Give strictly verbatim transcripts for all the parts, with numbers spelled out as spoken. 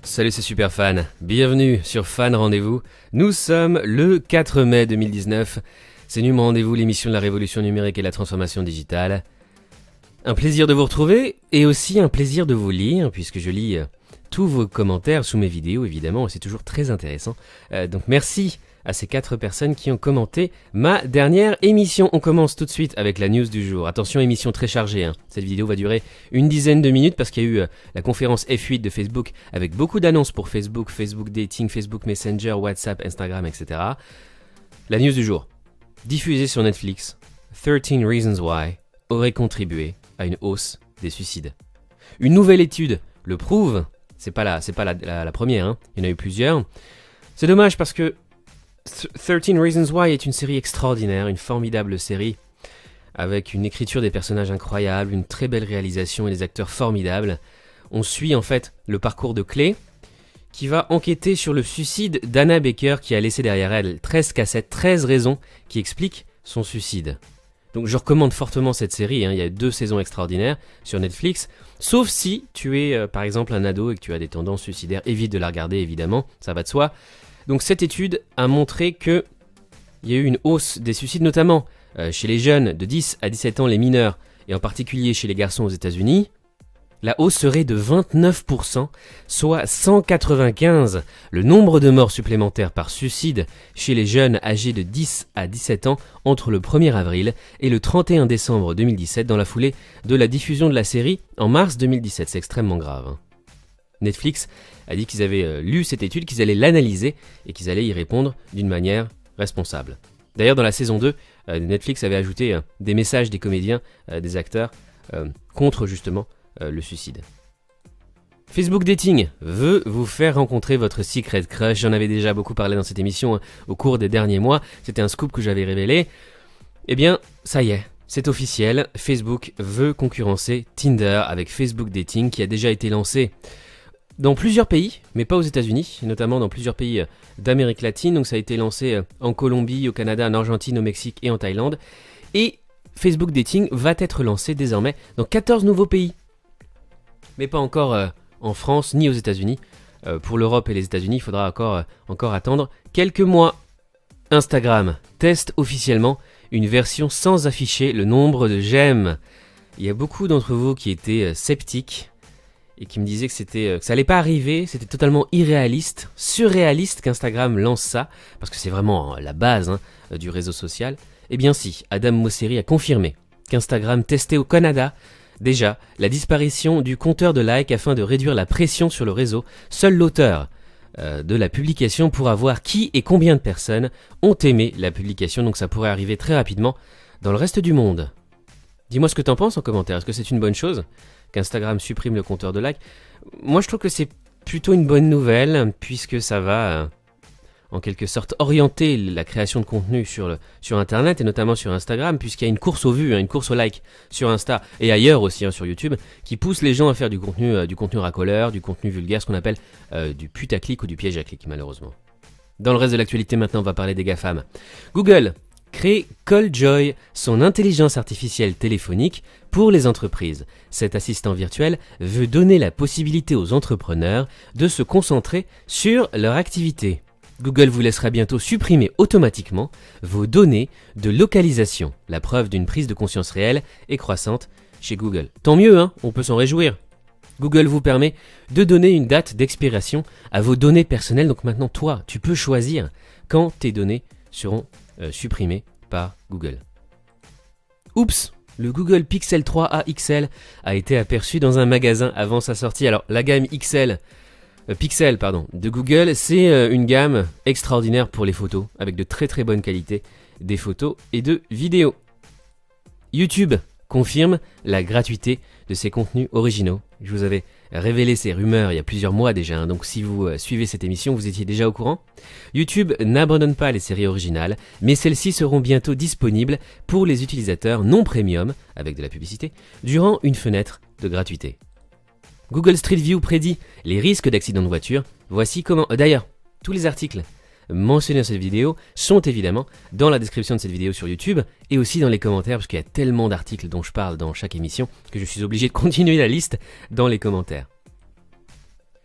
Salut, c'est Superfan, bienvenue sur Fan Rendez-vous. Nous sommes le quatre mai deux mille dix-neuf, c'est Num Rendez-vous, l'émission de la révolution numérique et de la transformation digitale. Un plaisir de vous retrouver et aussi un plaisir de vous lire, puisque je lis euh, tous vos commentaires sous mes vidéos évidemment, et c'est toujours très intéressant. Euh, donc merci à ces quatre personnes qui ont commenté ma dernière émission. On commence tout de suite avec la news du jour. Attention, émission très chargée, hein. Cette vidéo va durer une dizaine de minutes parce qu'il y a eu euh, la conférence F huit de Facebook avec beaucoup d'annonces pour Facebook, Facebook Dating, Facebook Messenger, WhatsApp, Instagram, et cetera. La news du jour. Diffusée sur Netflix, thirteen Reasons Why aurait contribué à une hausse des suicides. Une nouvelle étude le prouve. C'est pas la, c'est pas la, la, la première, hein. Il y en a eu plusieurs. C'est dommage parce que thirteen Reasons Why est une série extraordinaire, une formidable série, avec une écriture des personnages incroyable, une très belle réalisation et des acteurs formidables. On suit en fait le parcours de Clay, qui va enquêter sur le suicide d'Anna Baker, qui a laissé derrière elle treize cassettes, treize raisons qui expliquent son suicide. Donc je recommande fortement cette série, hein. Il y a deux saisons extraordinaires sur Netflix, sauf si tu es euh, par exemple un ado et que tu as des tendances suicidaires, évite de la regarder évidemment, ça va de soi. Donc cette étude a montré qu'il y a eu une hausse des suicides, notamment euh, chez les jeunes de dix à dix-sept ans, les mineurs, et en particulier chez les garçons aux États-Unis. La hausse serait de vingt-neuf pour cent, soit cent quatre-vingt-quinze. Le nombre de morts supplémentaires par suicide chez les jeunes âgés de dix à dix-sept ans entre le premier avril et le trente et un décembre deux mille dix-sept, dans la foulée de la diffusion de la série en mars deux mille dix-sept. C'est extrêmement grave, hein. Netflix a dit qu'ils avaient euh, lu cette étude, qu'ils allaient l'analyser et qu'ils allaient y répondre d'une manière responsable. D'ailleurs, dans la saison deux, euh, Netflix avait ajouté euh, des messages des comédiens, euh, des acteurs, euh, contre justement euh, le suicide. Facebook Dating veut vous faire rencontrer votre secret crush. J'en avais déjà beaucoup parlé dans cette émission hein, au cours des derniers mois. C'était un scoop que j'avais révélé. Eh bien, ça y est. C'est officiel, Facebook veut concurrencer Tinder avec Facebook Dating qui a déjà été lancé dans plusieurs pays, mais pas aux États-Unis, notamment dans plusieurs pays d'Amérique latine. Donc ça a été lancé en Colombie, au Canada, en Argentine, au Mexique et en Thaïlande. Et Facebook Dating va être lancé désormais dans quatorze nouveaux pays. Mais pas encore euh, en France ni aux États-Unis. Euh, pour l'Europe et les États-Unis, il faudra encore, euh, encore attendre quelques mois. Instagram teste officiellement une version sans afficher le nombre de j'aime. Il y a beaucoup d'entre vous qui étaient euh, sceptiques et qui me disaient que, c'était, que ça allait pas arriver, c'était totalement irréaliste, surréaliste qu'Instagram lance ça, parce que c'est vraiment la base hein, du réseau social. Eh bien si, Adam Mosseri a confirmé qu'Instagram testait au Canada déjà la disparition du compteur de likes afin de réduire la pression sur le réseau. Seul l'auteur euh, de la publication pourra voir qui et combien de personnes ont aimé la publication, donc ça pourrait arriver très rapidement dans le reste du monde. Dis-moi ce que t'en penses en commentaire, est-ce que c'est une bonne chose qu'Instagram supprime le compteur de likes? Moi je trouve que c'est plutôt une bonne nouvelle, puisque ça va euh, en quelque sorte orienter la création de contenu sur, le, sur Internet, et notamment sur Instagram, puisqu'il y a une course aux vues, hein, une course aux likes sur Insta, et ailleurs aussi hein, sur YouTube, qui pousse les gens à faire du contenu, euh, du contenu racoleur, du contenu vulgaire, ce qu'on appelle euh, du putaclic ou du piège à clic malheureusement. Dans le reste de l'actualité maintenant, on va parler des GAFAM. Google crée Calljoy, son intelligence artificielle téléphonique pour les entreprises. Cet assistant virtuel veut donner la possibilité aux entrepreneurs de se concentrer sur leur activité. Google vous laissera bientôt supprimer automatiquement vos données de localisation, la preuve d'une prise de conscience réelle et croissante chez Google. Tant mieux, hein, on peut s'en réjouir. Google vous permet de donner une date d'expiration à vos données personnelles, donc maintenant toi, tu peux choisir quand tes données seront Euh, supprimé par Google. Oups, le Google Pixel trois A X L a été aperçu dans un magasin avant sa sortie. Alors la gamme X L, euh, Pixel pardon, de Google, c'est euh, une gamme extraordinaire pour les photos, avec de très très bonne qualité des photos et de vidéos. YouTube confirme la gratuité de ses contenus originaux. Je vous avais révélé ces rumeurs il y a plusieurs mois déjà, hein, donc si vous euh, suivez cette émission, vous étiez déjà au courant. YouTube n'abandonne pas les séries originales, mais celles-ci seront bientôt disponibles pour les utilisateurs non premium, avec de la publicité, durant une fenêtre de gratuité. Google Street View prédit les risques d'accidents de voiture. Voici comment... Euh, D'ailleurs, tous les articles mentionnés dans cette vidéo sont évidemment dans la description de cette vidéo sur YouTube et aussi dans les commentaires, parce qu'il y a tellement d'articles dont je parle dans chaque émission que je suis obligé de continuer la liste dans les commentaires.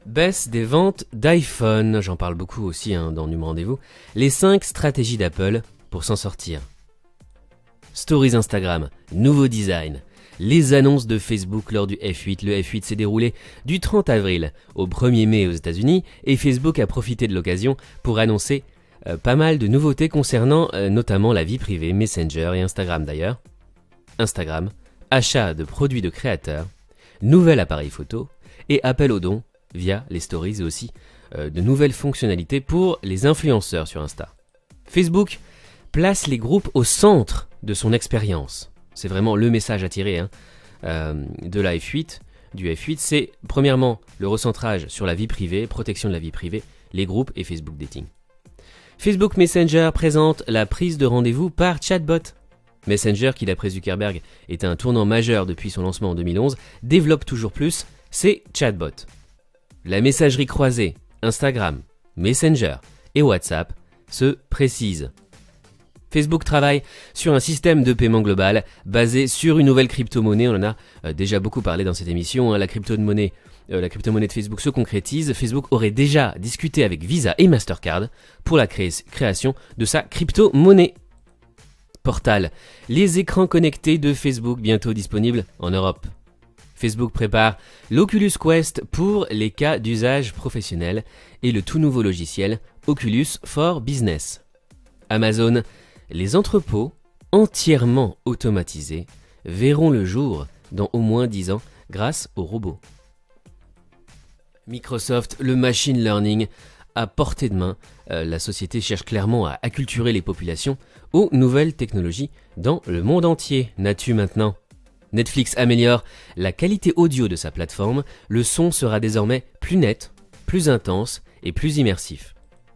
Baisse des ventes d'iPhone, j'en parle beaucoup aussi hein, dans Numéro Rendez-vous. Les cinq stratégies d'Apple pour s'en sortir. Stories Instagram, nouveau design. Les annonces de Facebook lors du F huit. Le F huit s'est déroulé du trente avril au premier mai aux États-Unis et Facebook a profité de l'occasion pour annoncer euh, pas mal de nouveautés concernant euh, notamment la vie privée, Messenger et Instagram d'ailleurs. Instagram, achat de produits de créateurs, nouvel appareil photo et appel aux dons via les stories et aussi euh, de nouvelles fonctionnalités pour les influenceurs sur Insta. Facebook place les groupes au centre de son expérience. C'est vraiment le message à tirer hein, euh, de la F huit, du F huit. C'est premièrement le recentrage sur la vie privée, protection de la vie privée, les groupes et Facebook Dating. Facebook Messenger présente la prise de rendez-vous par chatbot. Messenger, qui d'après Zuckerberg est un tournant majeur depuis son lancement en deux mille onze, développe toujours plus ses chatbots. La messagerie croisée, Instagram, Messenger et WhatsApp se précise. Facebook travaille sur un système de paiement global basé sur une nouvelle crypto-monnaie. On en a euh, déjà beaucoup parlé dans cette émission. Hein. La crypto-monnaie, euh, la crypto-monnaie de Facebook se concrétise. Facebook aurait déjà discuté avec Visa et Mastercard pour la cré- création de sa crypto-monnaie. Portal. Les écrans connectés de Facebook bientôt disponibles en Europe. Facebook prépare l'Oculus Quest pour les cas d'usage professionnel et le tout nouveau logiciel Oculus for Business. Amazon, les entrepôts entièrement automatisés verront le jour dans au moins dix ans grâce aux robots. Microsoft, le machine learning à portée de main. Euh, la société cherche clairement à acculturer les populations aux nouvelles technologies dans le monde entier. N'as-tu maintenant ? Netflix améliore la qualité audio de sa plateforme, le son sera désormais plus net, plus intense et plus immersif.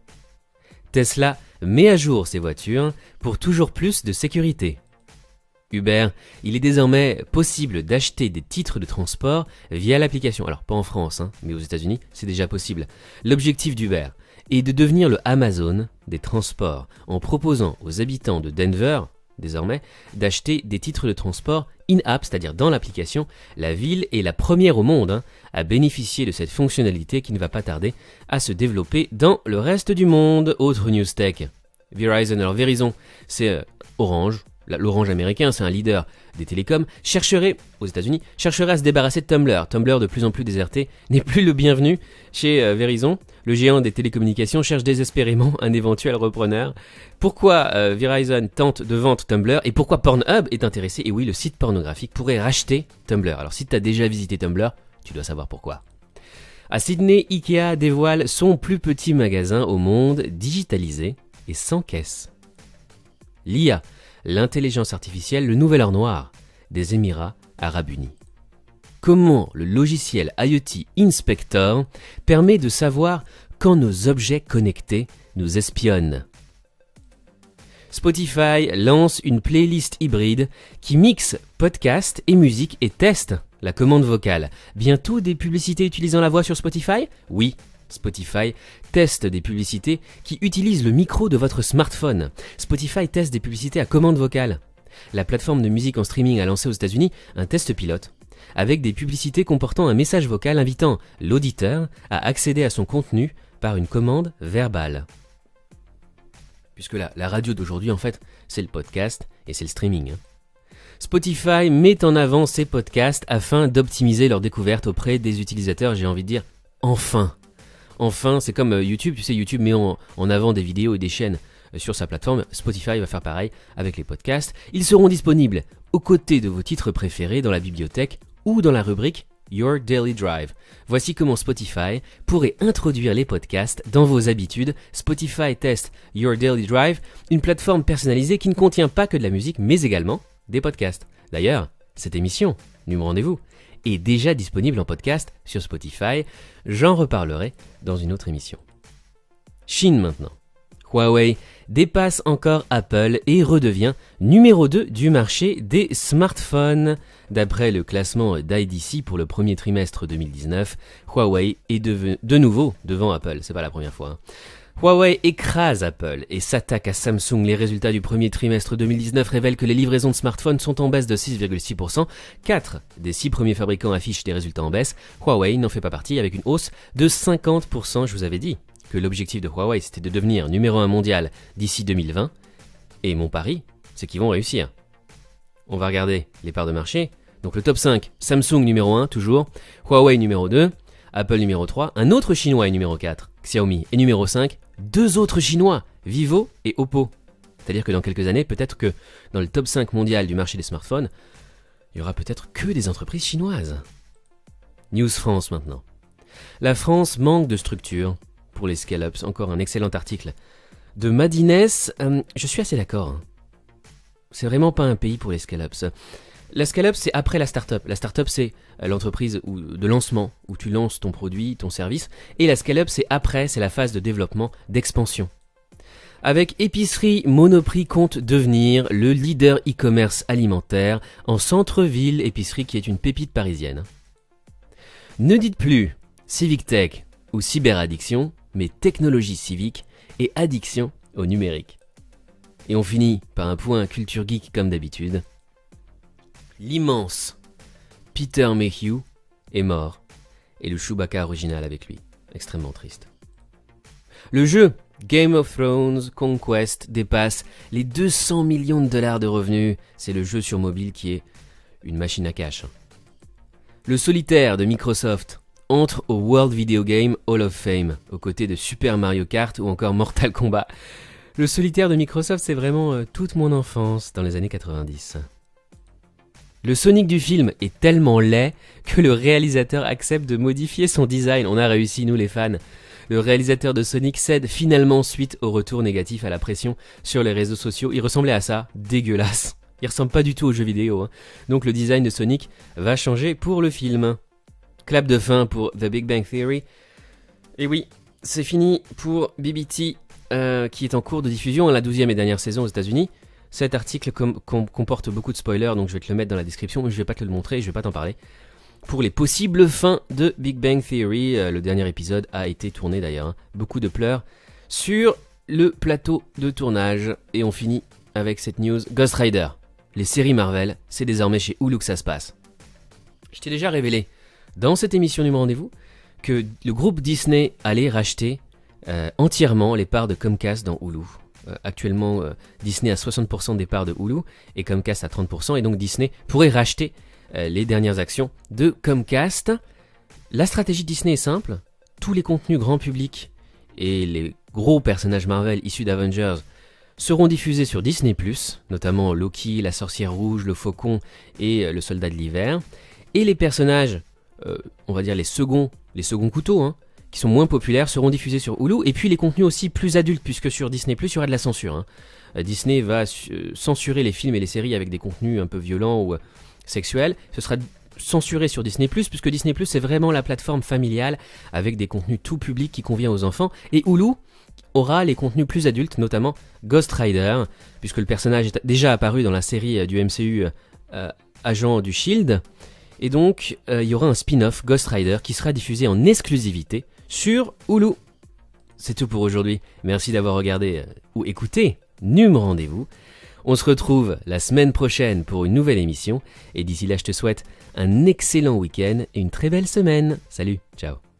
Tesla met à jour ses voitures pour toujours plus de sécurité. Uber, il est désormais possible d'acheter des titres de transport via l'application. Alors pas en France, hein, mais aux États-Unis, c'est déjà possible. L'objectif d'Uber est de devenir le Amazon des transports en proposant aux habitants de Denver, désormais, d'acheter des titres de transport in-app, c'est-à-dire dans l'application. La ville est la première au monde hein, à bénéficier de cette fonctionnalité qui ne va pas tarder à se développer dans le reste du monde. Autre news tech, Verizon. Alors Verizon, c'est euh, Orange, l'Orange américain, c'est un leader des télécoms, chercherait, aux États-Unis, chercherait à se débarrasser de Tumblr. Tumblr, de plus en plus déserté, n'est plus le bienvenu chez euh, Verizon. Le géant des télécommunications cherche désespérément un éventuel repreneur. Pourquoi euh, Verizon tente de vendre Tumblr et pourquoi Pornhub est intéressé? Et oui, le site pornographique pourrait racheter Tumblr. Alors si tu as déjà visité Tumblr, tu dois savoir pourquoi. À Sydney, Ikea dévoile son plus petit magasin au monde, digitalisé et sans caisse. L'I A, l'intelligence artificielle, le nouvel or noir des Émirats Arabes Unis. Comment le logiciel IoT Inspector permet de savoir quand nos objets connectés nous espionnent. Spotify lance une playlist hybride qui mixe podcast et musique et teste la commande vocale. Bientôt des publicités utilisant la voix sur Spotify ? Oui, Spotify teste des publicités qui utilisent le micro de votre smartphone. Spotify teste des publicités à commande vocale. La plateforme de musique en streaming a lancé aux États-Unis un test pilote avec des publicités comportant un message vocal invitant l'auditeur à accéder à son contenu par une commande verbale. Puisque la, la radio d'aujourd'hui, en fait, c'est le podcast et c'est le streaming. Hein. Spotify met en avant ses podcasts afin d'optimiser leur découverte auprès des utilisateurs, j'ai envie de dire, enfin. Enfin, c'est comme YouTube, tu sais, YouTube met en, en avant des vidéos et des chaînes sur sa plateforme. Spotify va faire pareil avec les podcasts. Ils seront disponibles aux côtés de vos titres préférés dans la bibliothèque ou dans la rubrique Your Daily Drive. Voici comment Spotify pourrait introduire les podcasts dans vos habitudes. Spotify teste Your Daily Drive, une plateforme personnalisée qui ne contient pas que de la musique, mais également des podcasts. D'ailleurs, cette émission, Numéro Rendez-vous, est déjà disponible en podcast sur Spotify. J'en reparlerai dans une autre émission. Chine maintenant. Huawei dépasse encore Apple et redevient numéro deux du marché des smartphones. D'après le classement d'I D C pour le premier trimestre deux mille dix-neuf, Huawei est de, de nouveau devant Apple. C'est pas la première fois. Hein. Huawei écrase Apple et s'attaque à Samsung. Les résultats du premier trimestre deux mille dix-neuf révèlent que les livraisons de smartphones sont en baisse de six virgule six pour cent. Quatre des six premiers fabricants affichent des résultats en baisse. Huawei n'en fait pas partie avec une hausse de cinquante pour cent. Je vous avais dit que l'objectif de Huawei c'était de devenir numéro un mondial d'ici deux mille vingt. Et mon pari, c'est qu'ils vont réussir. On va regarder les parts de marché. Donc le top cinq, Samsung numéro un toujours, Huawei numéro deux, Apple numéro trois, un autre chinois est numéro quatre, Xiaomi est numéro cinq, deux autres chinois, Vivo et Oppo. C'est-à-dire que dans quelques années, peut-être que dans le top cinq mondial du marché des smartphones, il y aura peut-être que des entreprises chinoises. News France maintenant. La France manque de structure pour les scale-ups. Encore un excellent article de Madines. Euh, je suis assez d'accord. Hein. C'est vraiment pas un pays pour les scale-ups. La scale-up, c'est après la start-up. La start-up, c'est l'entreprise de lancement, où tu lances ton produit, ton service. Et la scale-up, c'est après, c'est la phase de développement, d'expansion. Avec Épicerie, Monoprix compte devenir le leader e-commerce alimentaire en centre-ville. Épicerie qui est une pépite parisienne. Ne dites plus Civic Tech ou cyberaddiction, mais technologie civique et addiction au numérique. Et on finit par un point culture geek comme d'habitude. L'immense Peter Mayhew est mort, et le Chewbacca original avec lui. Extrêmement triste. Le jeu Game of Thrones Conquest dépasse les deux cents millions de dollars de revenus. C'est le jeu sur mobile qui est une machine à cash. Le solitaire de Microsoft entre au World Video Game Hall of Fame, aux côtés de Super Mario Kart ou encore Mortal Kombat. Le solitaire de Microsoft, c'est vraiment euh, toute mon enfance dans les années quatre-vingt-dix. Le Sonic du film est tellement laid que le réalisateur accepte de modifier son design. On a réussi, nous les fans. Le réalisateur de Sonic cède finalement suite au retour négatif à la pression sur les réseaux sociaux. Il ressemblait à ça, dégueulasse. Il ressemble pas du tout aux jeux vidéo. Hein. Donc le design de Sonic va changer pour le film. Clap de fin pour The Big Bang Theory. Et oui, c'est fini pour B B T euh, qui est en cours de diffusion à la douzième et dernière saison aux États-Unis. Cet article com- com- comporte beaucoup de spoilers, donc je vais te le mettre dans la description, mais je vais pas te le montrer, je vais pas t'en parler. Pour les possibles fins de Big Bang Theory, euh, le dernier épisode a été tourné d'ailleurs, hein. Beaucoup de pleurs sur le plateau de tournage. Et on finit avec cette news, Ghost Rider. Les séries Marvel, c'est désormais chez Hulu que ça se passe. Je t'ai déjà révélé dans cette émission du Rendez-vous que le groupe Disney allait racheter euh, entièrement les parts de Comcast dans Hulu. Euh, actuellement, euh, Disney a soixante pour cent des parts de Hulu et Comcast a trente pour cent, et donc Disney pourrait racheter euh, les dernières actions de Comcast. La stratégie Disney est simple, tous les contenus grand public et les gros personnages Marvel issus d'Avengers seront diffusés sur Disney plus, notamment Loki, la sorcière rouge, le faucon et euh, le soldat de l'hiver, et les personnages, euh, on va dire les seconds, les seconds couteaux, hein, qui sont moins populaires, seront diffusés sur Hulu, et puis les contenus aussi plus adultes, puisque sur Disney plus, il y aura de la censure. Hein. Euh, Disney va euh, censurer les films et les séries avec des contenus un peu violents ou euh, sexuels. Ce sera censuré sur Disney plus, puisque Disney plus, c'est vraiment la plateforme familiale, avec des contenus tout public qui convient aux enfants, et Hulu aura les contenus plus adultes, notamment Ghost Rider, puisque le personnage est déjà apparu dans la série euh, du M C U euh, Agent du Shield, et donc euh, il y aura un spin-off Ghost Rider qui sera diffusé en exclusivité sur Hulu. C'est tout pour aujourd'hui. Merci d'avoir regardé euh, ou écouté Num Rendez-vous. On se retrouve la semaine prochaine pour une nouvelle émission. Et d'ici là, je te souhaite un excellent week-end et une très belle semaine. Salut, ciao.